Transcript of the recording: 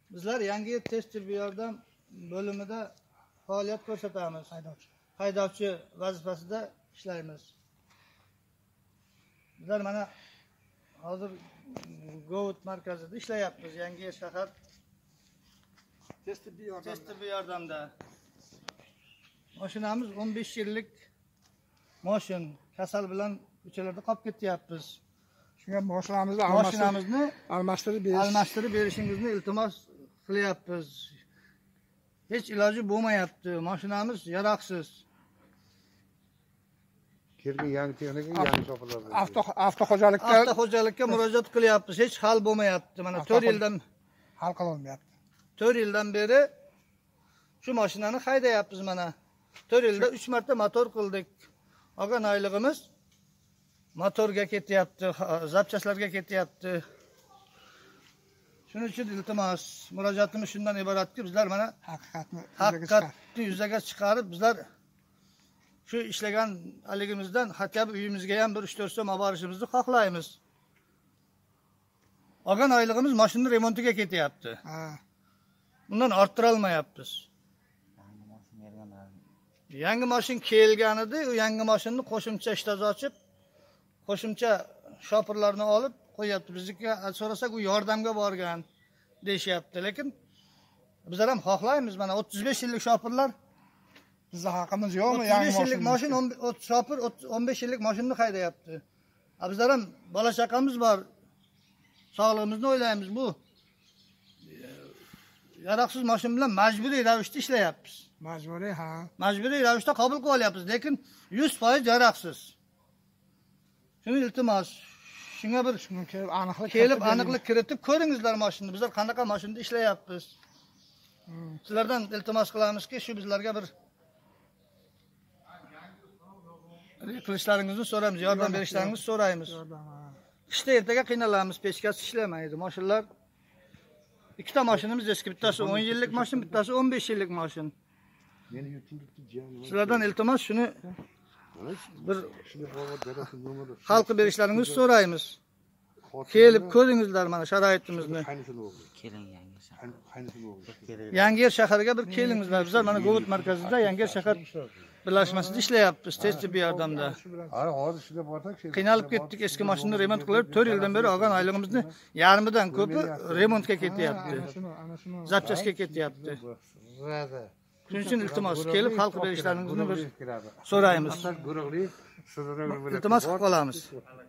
Bizlar Yangi tez tibbiy yordam bo'limida faoliyat ko'rsatamiz. Haydovchi vazifasida ishlaymiz. Bizlar mana hozir Govut markazida ishlayapmiz. Yangi shahar tez tibbiy yordamda. Mashinamiz 15 yillik mashin. Kasal bilan ko'chalarda qolib ketyapmiz. Shunga mashinamizni almashtirib berishingizni iltimos qilyapmiz. Hech iloji bo'lmayapti. Mashinamiz yaroqsiz. Kelgan yangi texnika, yangi chopirlar. Avtoxo'jalikka murojaat qilyapmiz. Hech hal bo'lmayapti. Mana 4 yildan hal qilinmayapti. 4 yildan beri shu mashinani haydayapmiz mana. 4 yilda 3 marta motor qildik. Olgan oyligimiz motorga ketyapti, zapchastlarga ketyapti. Shuning uchun iltimos, murojaatimiz shundan iboratki, bizlar mana haqiqatni yuzaga chiqarib, bizlar shu ishlagan aligimizdan hattoki uyimizga ham bir 3-4 so'm olib borishimizni xohlaymiz. Olgan oyligimiz mashina remontiga ketyapti. Bundan orttira olmayapmiz. Yangi mashin kelganida, u yangi mashinani qo'shimcha ishtoz ochib, qo'shimcha shopirlarni olib qo'yapti. Bizga so'rasak u yordamga borgan deyishyapti. Lekin bizlar ham xohlaymiz, mana 35 yillik shopirlar bizning haqimiz yo'qmi? Yangi 35 yillik mashin, shopir 15 yillik mashinani haydayapti. Bizlar ham bola chaqamiz bor. Sog'lig'imizni o'ylaymiz. Bu yaroqsiz mashin bilan majburiy ravishda ishlayapmiz. Majburiy ravishda qabul qilib olyapmiz, lekin 100% yaroqsiz. Shuni iltimos, shunga bir kelib aniqlik kiritib ko'ringizlar mashinani. Bizlar qanaqa mashinada ishlayapmiz. Sizlardan iltimos qilamizki, shu bizlarga bir qilishlaringizni so'raymiz, yordam berishlaringizni so'raymiz. Qishda ertaga qiynalamiz, pechkasi ishlamaydi. Mashinlar ikkita mashinamiz eski, bittasi 10 yillik mashin, bittasi 15 yillik mashin. Sizlardan iltimos shuni bir hal qilib berishlaringizni so'raymiz. Kelib ko'ringizlar mana sharoitimizni. Yangi shaharga bir kelingizlar. Bizlar mana Govut markazida Yangi shahar birlashmasida ishlayapmiz, tez tibbiy yordamda. Qiynalib ketdik, eski mashinani remont qilib 4 yildan beri olgan oyligimizni yarmidan ko'pi remontga ketyapti. Zapchastga ketyapti. Shuning uchun iltimos, kelib hal qilib berishlaringizni bir so'raymiz. Iltimos qilib qolamiz.